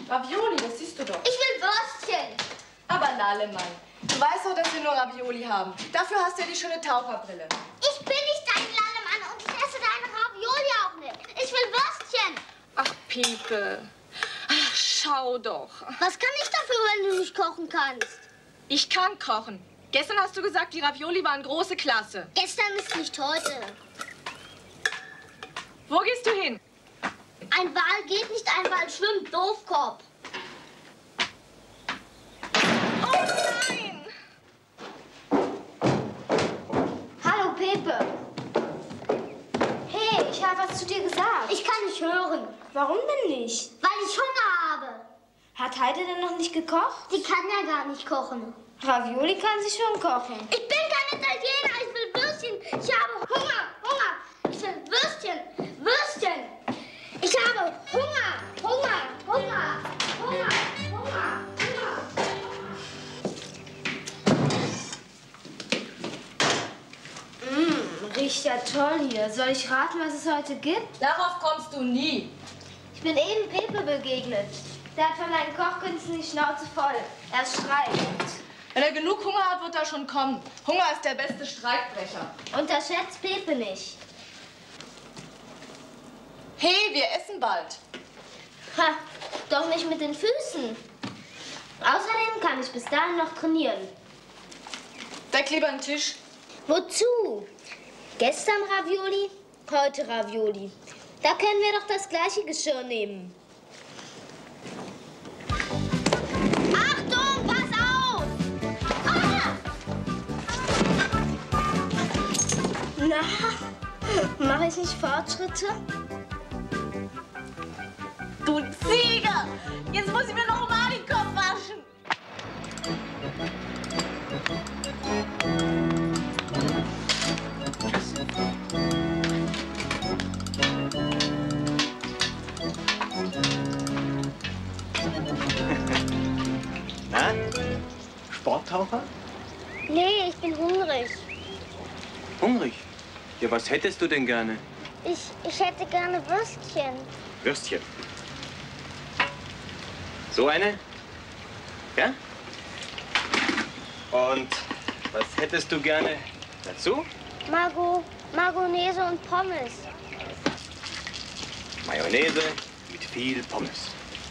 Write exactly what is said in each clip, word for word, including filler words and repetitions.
Ravioli, das siehst du doch. Ich will Würstchen. Aber Lallemann, du weißt doch, dass wir nur Ravioli haben. Dafür hast du ja die schöne Taucherbrille. Ich bin nicht dein Lallemann und ich esse deine Ravioli auch nicht. Ich will Würstchen. Ach, Pepe. Ach, schau doch. Was kann ich dafür, wenn du nicht kochen kannst? Ich kann kochen. Gestern hast du gesagt, die Ravioli waren große Klasse. Gestern ist nicht heute. Wo gehst du hin? Ein Wal geht nicht, ein Wal schwimmt, Doofkopf. Oh nein! Hallo, Pepe. Hey, ich habe was zu dir gesagt. Ich kann nicht hören. Warum denn nicht? Weil ich Hunger habe. Hat Heide denn noch nicht gekocht? Die kann ja gar nicht kochen. Ravioli kann sie schon kochen. Ich bin kein Italiener, ich will Würstchen. Ich habe Hunger, Hunger. Ich will Würstchen, Würstchen. Ich habe Hunger, Hunger, Hunger, Hunger, Hunger, Hunger. Mmh, riecht ja toll hier. Soll ich raten, was es heute gibt? Darauf kommst du nie. Ich bin eben Pepe begegnet. Der hat von deinen Kochkünsten die Schnauze voll. Er streikt. Wenn er genug Hunger hat, wird er schon kommen. Hunger ist der beste Streikbrecher. Unterschätzt Pepe nicht. Hey, wir essen bald. Ha, doch nicht mit den Füßen. Außerdem kann ich bis dahin noch trainieren. Deck lieber einen Tisch. Wozu? Gestern Ravioli, heute Ravioli. Da können wir doch das gleiche Geschirr nehmen. Achtung, pass auf! Ah! Na, mache ich nicht Fortschritte? Du Ziege! Jetzt muss ich mir noch mal den Kopf waschen. Na? Sporttaucher? Nee, ich bin hungrig. Hungrig? Ja, was hättest du denn gerne? Ich, ich hätte gerne Würstchen. Würstchen. So eine? Ja? Und was hättest du gerne dazu? Margot, Mayonnaise und Pommes. Mayonnaise mit viel Pommes.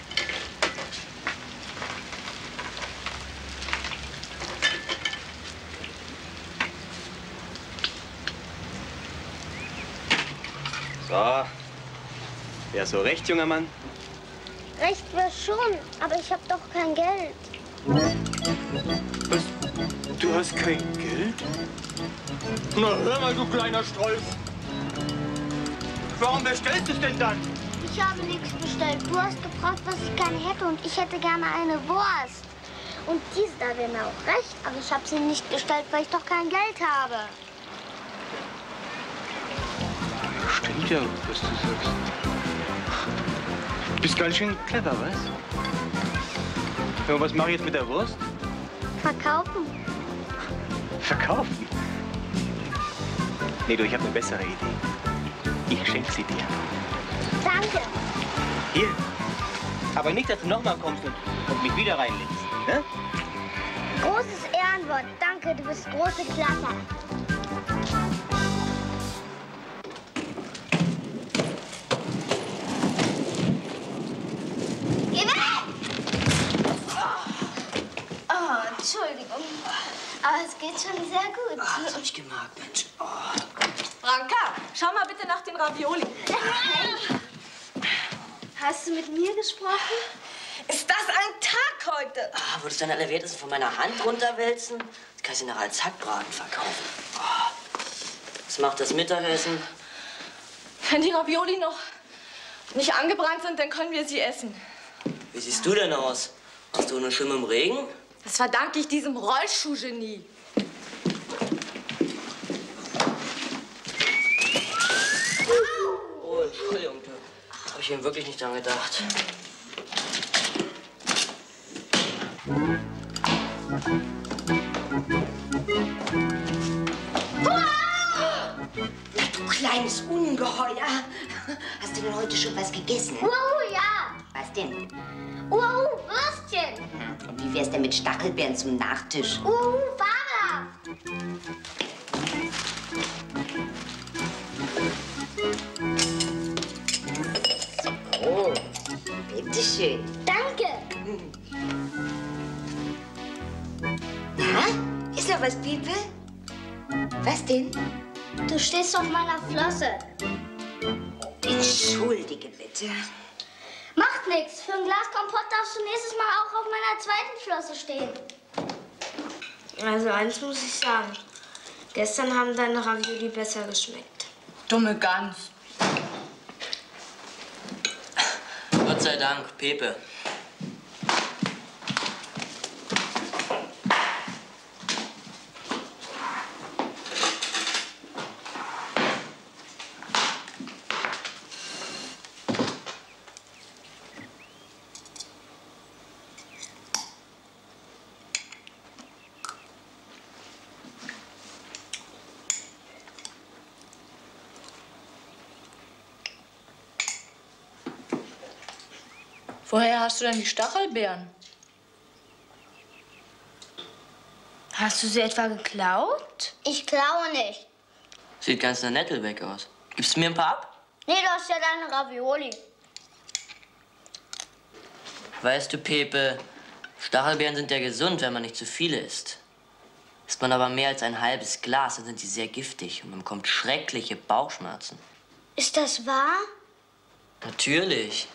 So. Ja, so recht, junger Mann. Recht wäre schon, aber ich habe doch kein Geld. Was? Du hast kein Geld? Na, hör mal, du kleiner Strolch. Warum bestellst du es denn dann? Ich habe nichts bestellt. Du hast gefragt, was ich gerne hätte und ich hätte gerne eine Wurst. Und diese da wäre mir auch recht, aber ich habe sie nicht bestellt, weil ich doch kein Geld habe. Stimmt ja, was du sagst. Du bist ganz schön clever, was? Ja, und was mache ich jetzt mit der Wurst? Verkaufen? Verkaufen? Nee, du, ich habe eine bessere Idee. Ich schenke sie dir. Danke. Hier. Aber nicht, dass du nochmal kommst und, und mich wieder reinlegst, ne? Großes Ehrenwort. Danke, du bist große Klasse. Geh weg! Oh, oh, Entschuldigung. Aber es geht schon sehr gut. Ah, das hab ich gemerkt, Mensch. Oh. Branka, schau mal bitte nach den Ravioli. Hey. Hast du mit mir gesprochen? Ist das ein Tag heute? Ah, würdest du deine Allerwertesten von meiner Hand runterwälzen? Das kann ich dir nachher als Hackbraten verkaufen. Oh. Was macht das Mittagessen? Wenn die Ravioli noch nicht angebrannt sind, dann können wir sie essen. Wie siehst du denn aus? Hast du eine Schimme im Regen? Das verdanke ich diesem Rollschuhgenie. Oh, Entschuldigung, da habe ich ihm wirklich nicht dran gedacht. Du kleines Ungeheuer. Hast du denn heute schon was gegessen? Uhu, ja. Was denn? Uhu, Wie wär's denn mit Stachelbeeren zum Nachtisch? Uh, Fabelhaft! Oh, bitteschön. Danke. Na, ist noch was, Piepe? Was denn? Du stehst auf meiner Flosse. Entschuldige bitte. Macht nichts. Für ein Glas Kompott darfst du nächstes Mal auch auf meiner zweiten Flosse stehen. Also eins muss ich sagen. Gestern haben deine Ravioli besser geschmeckt. Dumme Gans. Gott sei Dank, Pepe. Woher hast du denn die Stachelbeeren? Hast du sie etwa geklaut? Ich klaue nicht. Sieht ganz nach Nettelbeck aus. Gibst du mir ein paar ab? Nee, du hast ja deine Ravioli. Weißt du, Pepe, Stachelbeeren sind ja gesund, wenn man nicht zu viele isst. Isst man aber mehr als ein halbes Glas, dann sind sie sehr giftig und man bekommt schreckliche Bauchschmerzen. Ist das wahr? Natürlich.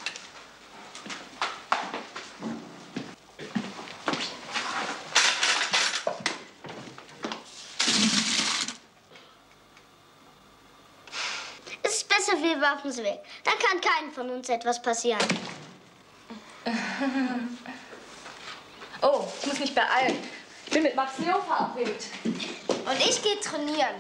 Es ist besser, wir werfen sie weg. Dann kann keinem von uns etwas passieren. Oh, ich muss mich beeilen. Ich bin mit Max Leo verabredet. Und ich gehe trainieren.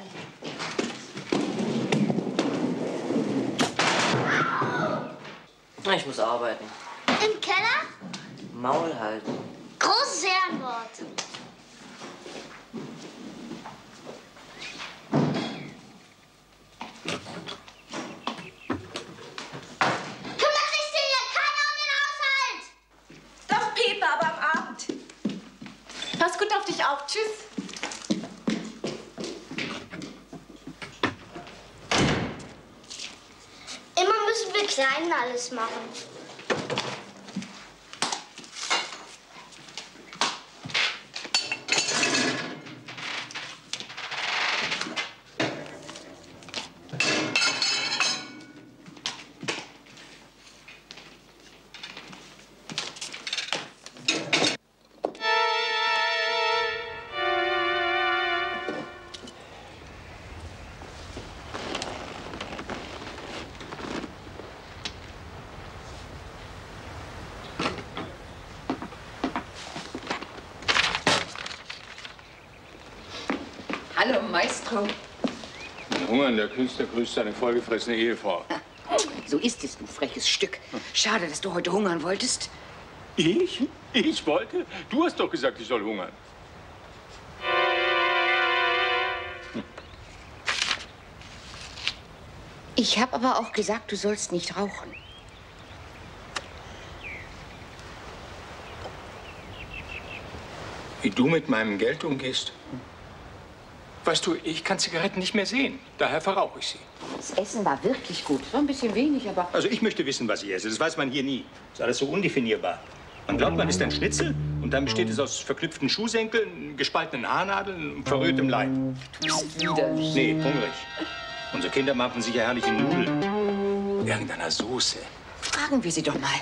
Na, ich muss arbeiten. Im Keller? Maul halten. Großes Ehrenwort. Kümmert sich hier keiner um den Haushalt? Doch, Pepe, aber am Abend. Pass gut auf dich auf. Tschüss. Immer müssen wir Kleinen alles machen. Hallo, Maestro. Hungern, der Künstler grüßt seine vollgefressene Ehefrau. So ist es, du freches Stück. Schade, dass du heute hungern wolltest. Ich? Ich wollte? Du hast doch gesagt, ich soll hungern. Ich habe aber auch gesagt, du sollst nicht rauchen. Wie du mit meinem Geld umgehst? Weißt du, ich kann Zigaretten nicht mehr sehen. Daher verrauche ich sie. Das Essen war wirklich gut. War ein bisschen wenig, aber... Also ich möchte wissen, was ich esse. Das weiß man hier nie. Das ist alles so undefinierbar. Man glaubt, man isst ein Schnitzel und dann besteht es aus verknüpften Schuhsenkeln, gespaltenen Haarnadeln und verrührtem Leib. Widerlich. Nee, hungrig. Unsere Kinder machen sich ja herrliche Nudeln. Irgendeiner Soße. Fragen wir sie doch mal.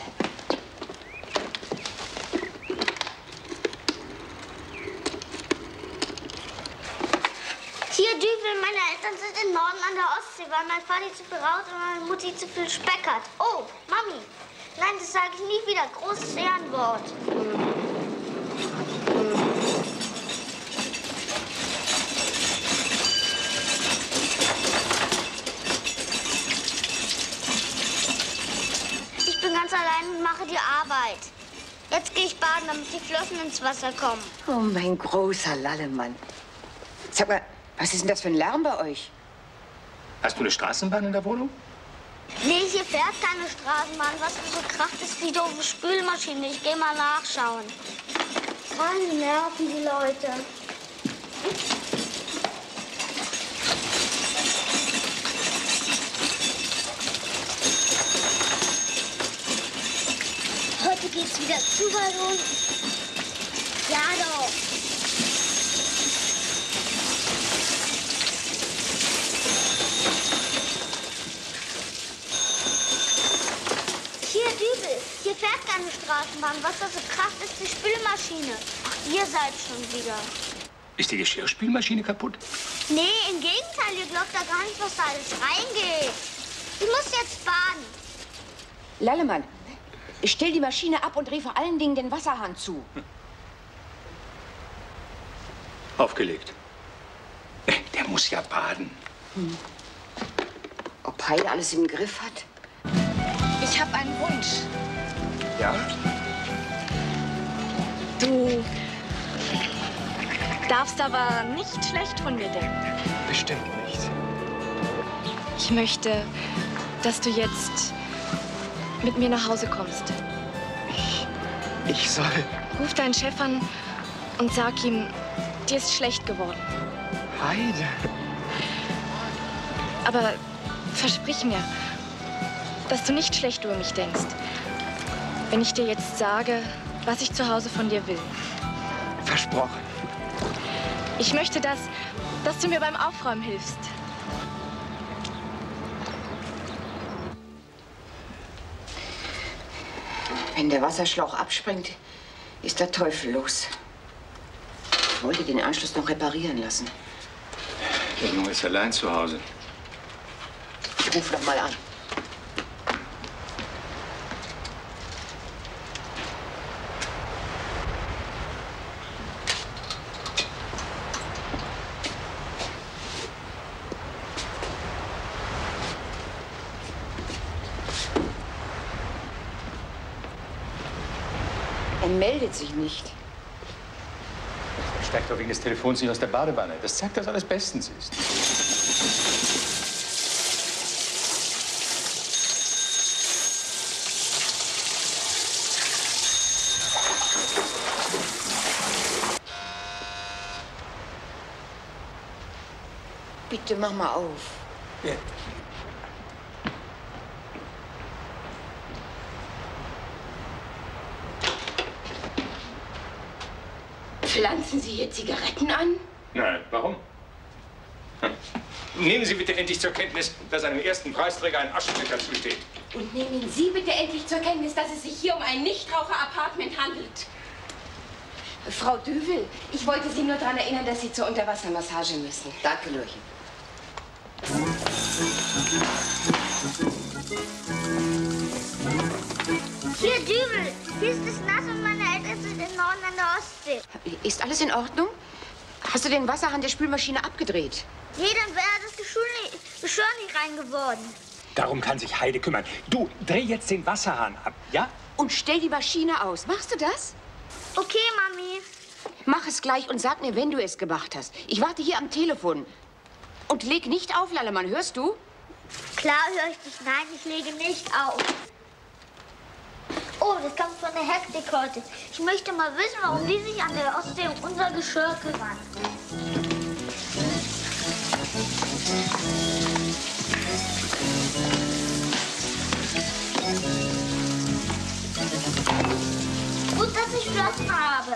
Hier, Düvel, meine Eltern sind im Norden an der Ostsee, weil mein Vati zu viel raucht und meine Mutti zu viel Speck hat. Oh, Mami. Nein, das sage ich nie wieder. Großes Ehrenwort. Ich bin ganz allein und mache die Arbeit. Jetzt gehe ich baden, damit die Flossen ins Wasser kommen. Oh, mein großer Lallemann. Sag mal, was ist denn das für ein Lärm bei euch? Hast du eine Straßenbahn in der Wohnung? Nee, hier fährt keine Straßenbahn. Was für so kracht ist die doofe Spülmaschine. Ich geh mal nachschauen. Keine Nerven, die Leute. Heute geht's wieder zu weit unten. Ja doch. Hier, Dübel, hier fährt keine Straßenbahn. Was da so kracht, ist die Spülmaschine. Ach, ihr seid schon wieder. Ist die Geschirrspülmaschine kaputt? Nee, im Gegenteil, ihr glaubt da gar nicht, was da alles reingeht. Ich muss jetzt baden. Lallemann, stell die Maschine ab und dreh vor allen Dingen den Wasserhahn zu. Hm. Aufgelegt. Der muss ja baden. Hm. Ob Heide alles im Griff hat? Ich habe einen Wunsch. Ja? Du darfst aber nicht schlecht von mir denken. Bestimmt nicht. Ich möchte, dass du jetzt mit mir nach Hause kommst. Ich, ich soll... Ruf deinen Chef an und sag ihm, dir ist schlecht geworden. Heide. Aber versprich mir, dass du nicht schlecht über mich denkst, wenn ich dir jetzt sage, was ich zu Hause von dir will. Versprochen. Ich möchte, dass, dass du mir beim Aufräumen hilfst. Wenn der Wasserschlauch abspringt, ist der Teufel los. Ich wollte den Anschluss noch reparieren lassen. Der Junge ist allein zu Hause. Ich rufe noch mal an. Er meldet sich nicht. Er steigt doch wegen des Telefons nicht aus der Badewanne. Das zeigt, dass alles bestens ist. Bitte mach mal auf. Ja. Pflanzen Sie hier Zigaretten an? Nein, warum? Hm. Nehmen Sie bitte endlich zur Kenntnis, dass einem ersten Preisträger ein Aschenbecher zusteht. Und nehmen Sie bitte endlich zur Kenntnis, dass es sich hier um ein Nichtraucher-Apartment handelt. Frau Düvel, ich wollte Sie nur daran erinnern, dass Sie zur Unterwassermassage müssen. Danke, Lürchen. Hier, Dübel, hier ist es nass und meine Eltern sind im Norden an der Ostsee. Ist alles in Ordnung? Hast du den Wasserhahn der Spülmaschine abgedreht? Nee, dann wäre das Geschirr nicht, Geschirr nicht rein geworden. Darum kann sich Heide kümmern. Du, dreh jetzt den Wasserhahn ab, ja? Und stell die Maschine aus. Machst du das? Okay, Mami. Mach es gleich und sag mir, wenn du es gemacht hast. Ich warte hier am Telefon. Und leg nicht auf, Lallemann, hörst du? Klar höre ich dich. Nein, ich lege nicht auf. Oh, das kommt von der Hektik heute. Ich möchte mal wissen, warum die sich an der Ostsee um unser Geschirr kümmern. Gut, dass ich Flossen habe.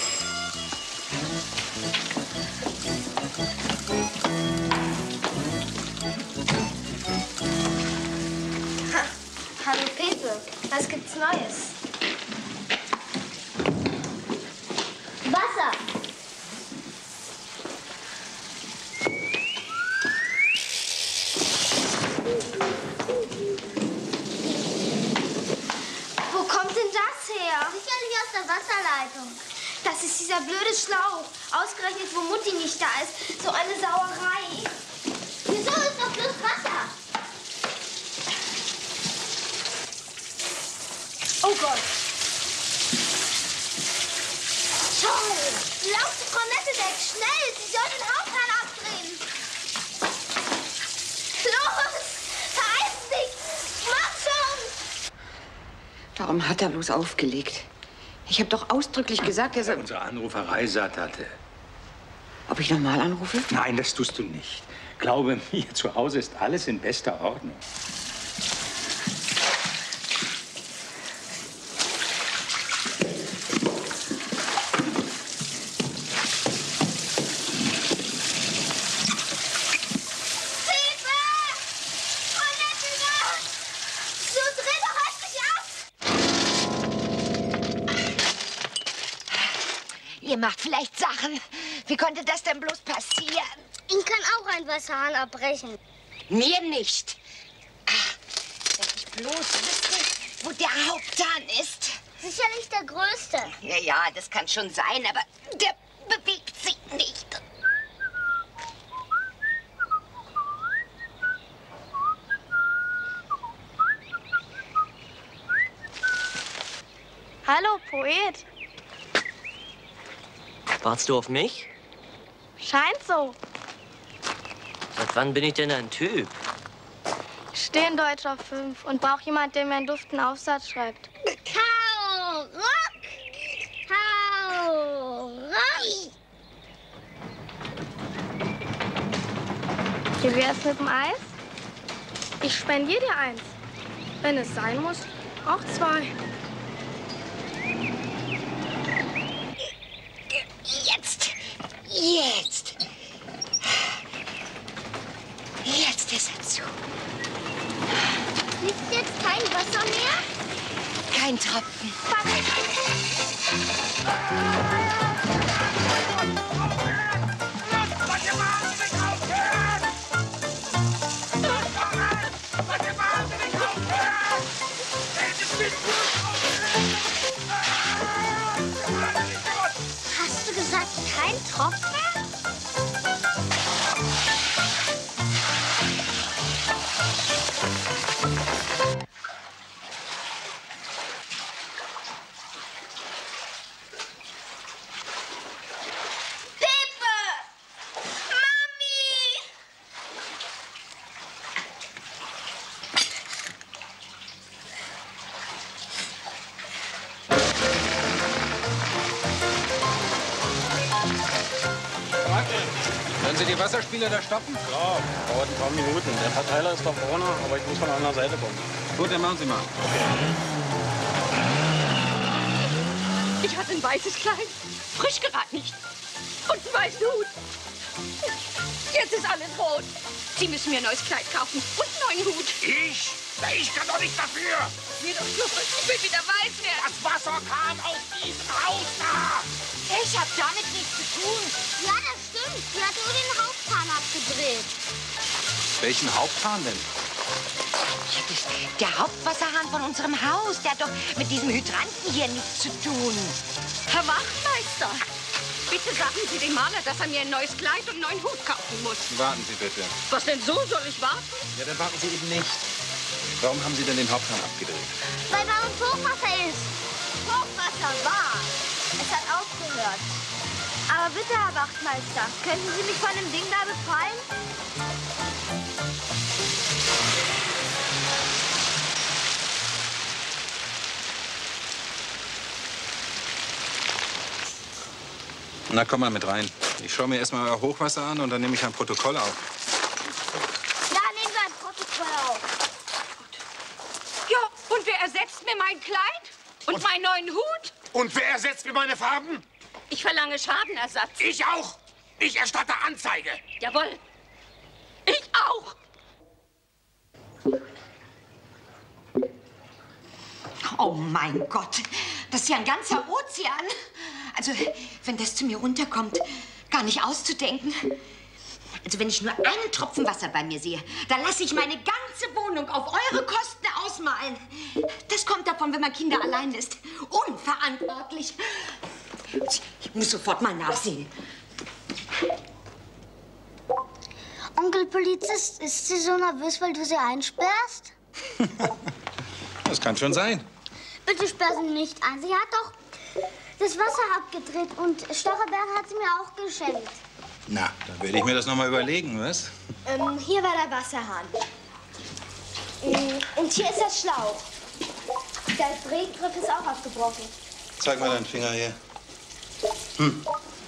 Ha. Hallo Pepe, was gibt's Neues? Wasser. Wo kommt denn das her? Sicherlich aus der Wasserleitung. Das ist dieser blöde Schlauch. Ausgerechnet, wo Mutti nicht da ist. So eine Sauerei. Wieso ist doch bloß Wasser? Oh Gott. Toll. Lauf zu Frau Nettedeck. Schnell. Sie soll den Haupthahn abdrehen. Los. Vereist dich. Warum hat er bloß aufgelegt? Ich habe doch ausdrücklich gesagt, er soll... Unsere Anruferei satt hatte. Ob ich nochmal anrufe? Nein, das tust du nicht. Glaube mir, zu Hause ist alles in bester Ordnung. Ihr macht vielleicht Sachen. Wie konnte das denn bloß passieren? Ihnen kann auch ein Wasserhahn abbrechen. Mir nicht. Ach, wenn ich bloß wüsste, wo der Haupthahn ist. Sicherlich der größte. Ja, ja, das kann schon sein, aber der bewegt sich nicht. Hallo, Poet. Wartest du auf mich? Scheint so. Seit wann bin ich denn ein Typ? Ich stehe in Deutsch auf fünf und brauche jemand, der mir einen duften Aufsatz schreibt. Hau ruck! Hau ruck! Wie wär's mit dem Eis? Ich spendiere dir eins. Wenn es sein muss, auch zwei. Jetzt! Jetzt! Jetzt ist er zu. Fließt jetzt kein Wasser mehr? Kein Tropfen. Hast du gesagt, kein Tropfen? Können Sie die Wasserspieler da stoppen? Ja, dauert ein paar Minuten. Der Verteiler ist da vorne, aber ich muss von der anderen Seite kommen. Gut, dann machen Sie mal. Ich hatte ein weißes Kleid, frisch gereinigt und einen weißen Hut. Jetzt ist alles rot. Sie müssen mir ein neues Kleid kaufen und einen neuen Hut. Ich? Ich kann doch nicht dafür. Mir doch nur, ich will wieder weiß werden. Das Wasser kam aus diesem Haus da. Ich hab damit nichts zu tun. Ja, das stimmt. Sie hat nur den Haupthahn abgedreht. Welchen Haupthahn denn? Der Hauptwasserhahn von unserem Haus, der hat doch mit diesem Hydranten hier nichts zu tun. Herr Wachtmeister, bitte sagen Sie dem Maler, dass er mir ein neues Kleid und einen neuen Hut kaufen muss. Warten Sie bitte. Was denn so? Soll ich warten? Ja, dann warten Sie eben nicht. Warum haben Sie denn den Haupthahn abgedreht? Weil bei uns Hochwasser ist. Hochwasser war. Es hat aufgehört. Aber bitte, Herr Wachtmeister, könnten Sie mich von dem Ding da befreien? Na, komm mal mit rein. Ich schaue mir erstmal euer Hochwasser an und dann nehme ich ein Protokoll auf. Ja, nehmen wir ein Protokoll auf. Ja, und wer ersetzt mir mein Kleid und, und meinen neuen Hut? Und wer ersetzt mir meine Farben? Ich verlange Schadenersatz. Ich auch. Ich erstatte Anzeige. Jawohl. Ich auch. Oh mein Gott, das ist ja ein ganzer Ozean. Also, wenn das zu mir runterkommt, gar nicht auszudenken. Also, wenn ich nur einen Tropfen Wasser bei mir sehe, dann lasse ich meine ganze Wohnung auf eure Kosten ausmalen. Das kommt davon, wenn man Kinder allein lässt. Unverantwortlich. Ich muss sofort mal nachsehen. Onkel Polizist, ist sie so nervös, weil du sie einsperrst? Das kann schon sein. Bitte sperr sie nicht ein. Sie hat doch das Wasser abgedreht und Stachelbeeren hat sie mir auch geschenkt. Na, dann werde ich mir das noch mal überlegen, was? Ähm, hier war der Wasserhahn. Mm, Und hier ist der Schlauch. Der Drehgriff ist auch abgebrochen. Zeig mal deinen Finger her. Hm.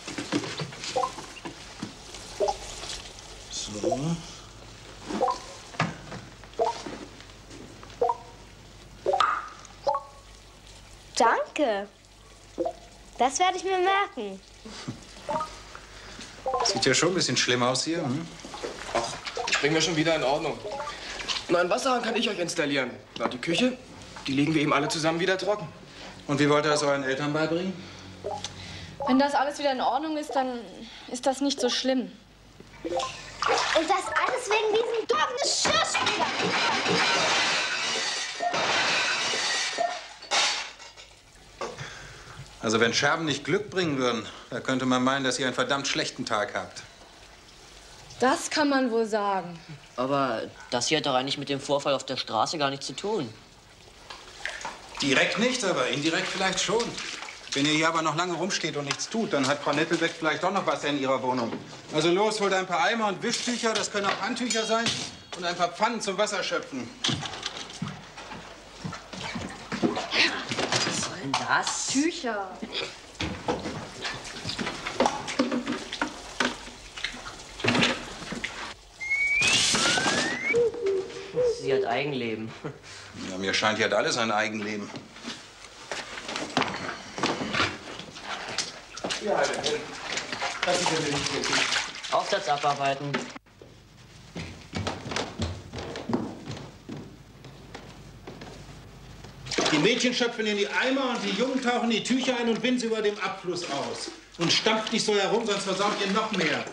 So. Danke. Das werde ich mir merken. Sieht ja schon ein bisschen schlimm aus hier. Hm? Ach, ich bringe mir schon wieder in Ordnung. Und einen Wasserhahn kann ich euch installieren. Na, die Küche, die legen wir eben alle zusammen wieder trocken. Und wie wollt ihr das euren Eltern beibringen? Wenn das alles wieder in Ordnung ist, dann ist das nicht so schlimm. Und das alles wegen diesem dummen Geschirrspüler. Also wenn Scherben nicht Glück bringen würden, da könnte man meinen, dass ihr einen verdammt schlechten Tag habt. Das kann man wohl sagen. Aber das hier hat doch eigentlich mit dem Vorfall auf der Straße gar nichts zu tun. Direkt nicht, aber indirekt vielleicht schon. Wenn ihr hier aber noch lange rumsteht und nichts tut, dann hat Frau Nettelbeck vielleicht doch noch Wasser in ihrer Wohnung. Also los, holt ein paar Eimer und Wischtücher, das können auch Handtücher sein, und ein paar Pfannen zum Wasserschöpfen. Was soll denn das? Tücher. Sie hat Eigenleben. Ja, mir scheint, hier hat alles ein Eigenleben. Ja, halt hin. Das ist ja nicht richtig. Aufsatz abarbeiten. Die Mädchen schöpfen in die Eimer und die Jungen tauchen die Tücher ein und binden sie über dem Abfluss aus. Und stampft nicht so herum, sonst versaut ihr noch mehr.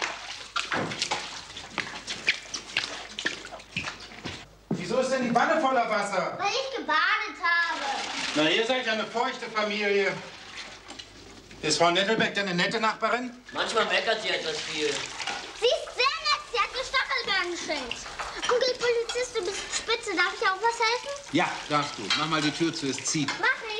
Wieso ist denn die Wanne voller Wasser? Weil ich gebadet habe. Na, ihr seid ja eine feuchte Familie. Ist Frau Nettelbeck denn eine nette Nachbarin? Manchmal meckert sie etwas viel. Sie ist sehr nett. Sie hat mir Stachelbeeren geschenkt. Onkel Polizist, du bist spitze. Darf ich auch was helfen? Ja, darfst du. Mach mal die Tür zu, es zieht. Mach